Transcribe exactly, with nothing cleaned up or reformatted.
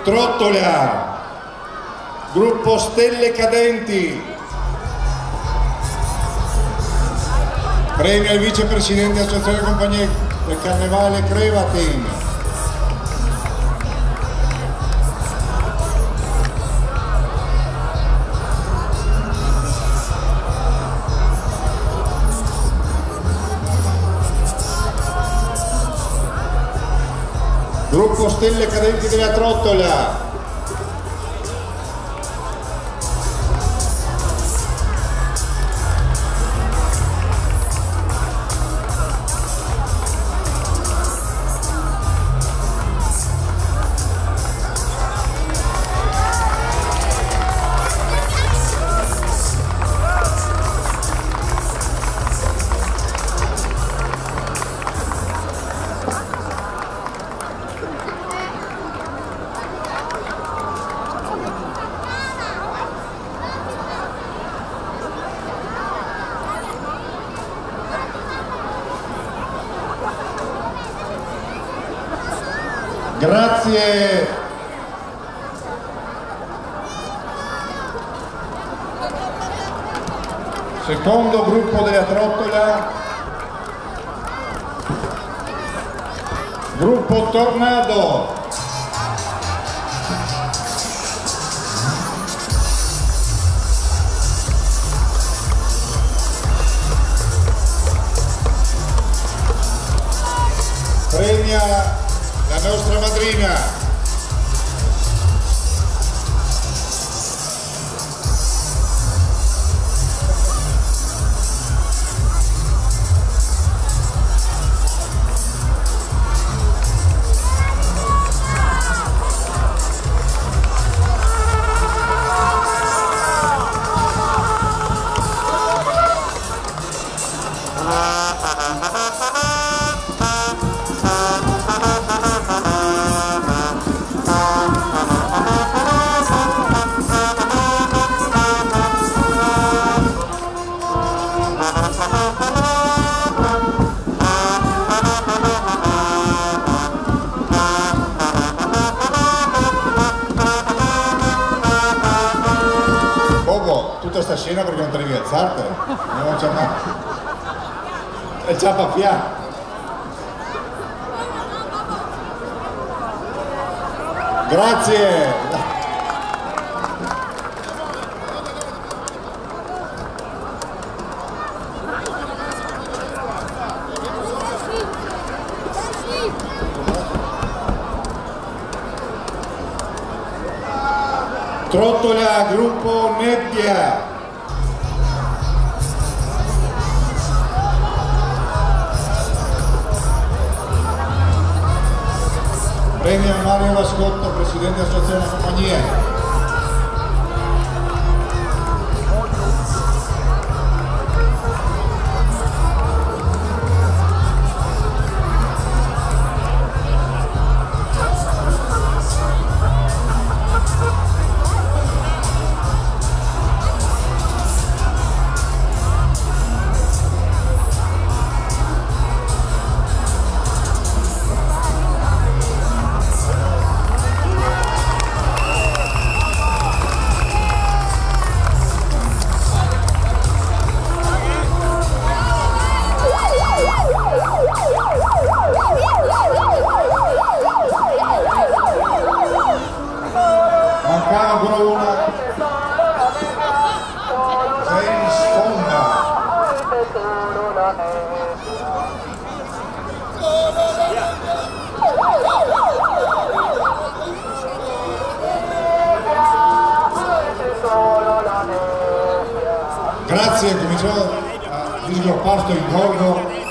Trottola, gruppo Stelle Cadenti, premio al vicepresidente dell'Associazione Compagnie del Carnevale Crevatin. Gruppo Stelle Cadenti della Trottola, grazie. Secondo gruppo della Trottola, gruppo Tornado. Premia la nostra madrina. Tutta sta scena perché non te devi alzarti, non c'è mai. È ciapa fià. Grazie. Trottola, gruppo Nebbia. Premio Mario Vascotto, presidente dell'Associazione Compagnie. Mancava ancora una. Sei in sponda. Grazie, cominciò a svilupparsi il intorno.